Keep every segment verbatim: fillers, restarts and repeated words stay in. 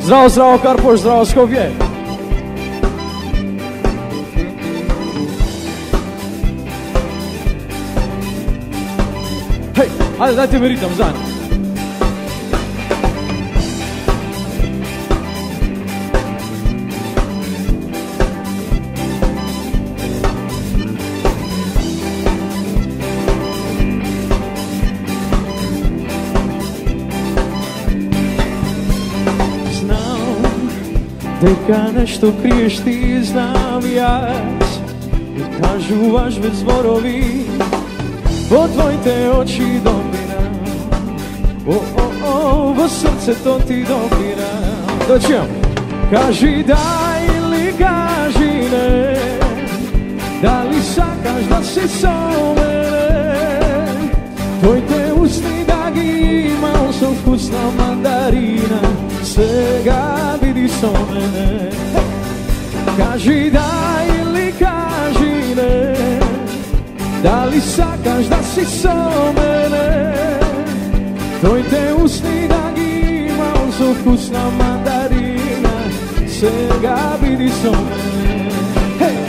Zdravo, zdravo Karpoš, zdravo Skopje. Hej, ajde dajte mi ritam zajedno. Дека нешто криеш ти, знам јас. И кажу ваш без зборови, во твоите очи допирам. О, о, о, во срцето ти допирам. Дочијам. Кажи да или кажи не, дали сакаш да си со мене? Твоите устни да ги имам со вкус на мандарина. Сега биди со мене. Кажи да или кажи не, дали сакаш да си со мене? Твоите устни да ги имам со вкус на мандарина. Сега биди со мене. Hey!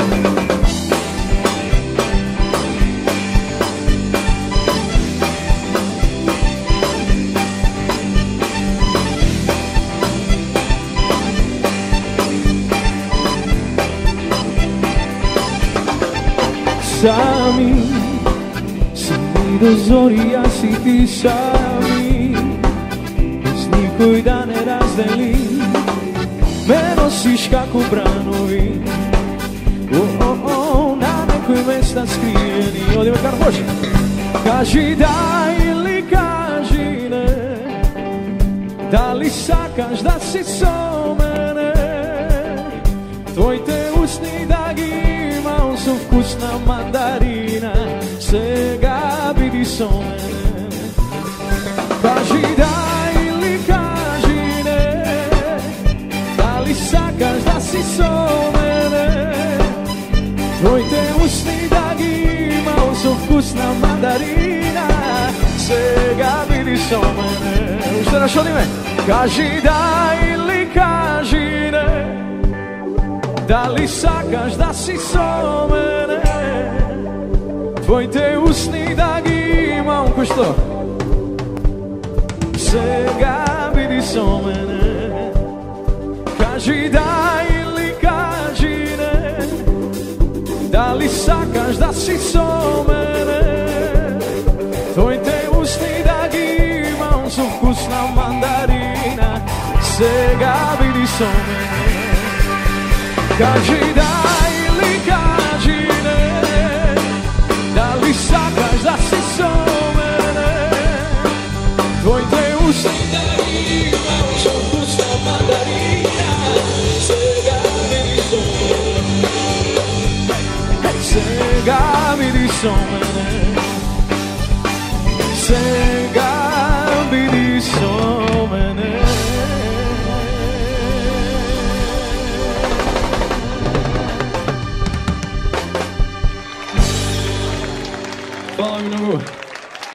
Sami, si mi do zori, ja si ti sami. Bez nikoj da ne razdelim, me nosiš kako branovi. O, o, o, na nekoj mesta skriveni. Odimo Karpoš. Kaži da ili kaži ne, da li sakaš da si so mene? Tvojte usni da gi imam su vkusna mandarina. Сега биди со мене. Кажи да или кажи не, дали сакаш да си со мене? Твоите устни да ги имам со вкусна мандарина. Сега биди со мене. Уште раз одиме. Кажи да или кажи не, дали сакаш да си со мене? Твоите устни да ги имам, кој што? Сега биди со мене. Кажи да или кажи не, дали сакаш да си со мене? Твоите устни да ги имам со вкусна мандарина. Сега биди со мене. Кажи да